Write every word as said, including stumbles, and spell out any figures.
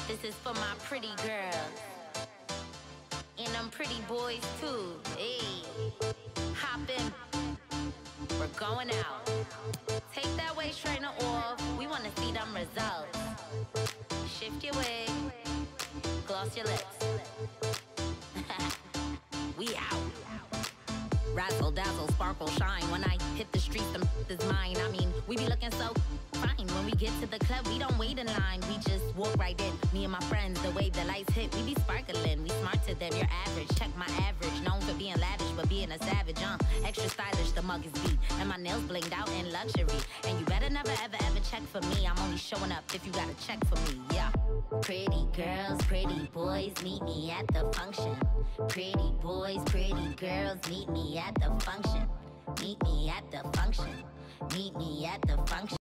This is for my pretty girls and them pretty boys too. Hey, hop in, we're going out. Take that waist trainer off, we wanna see them results. Shift your wig, gloss your lips. We out. Razzle dazzle, sparkle, shine. When I hit the streets, them is mine. I mean, we be looking so fine. When we get to the club, we don't wait in line. We just walk right in. Me and my friends, the way the lights hit, we be sparkling. We smarter than your average. Check my average. Known for being lavish, but being a savage. Uh, extra stylish, the mug is beat. And my nails blinged out in luxury. And you better never, ever, ever check for me. I'm only showing up if you gotta check for me, yeah. Pretty girls, pretty boys, meet me at the function. Pretty boys, pretty girls, meet me at the function. Meet me at the function. Meet me at the function.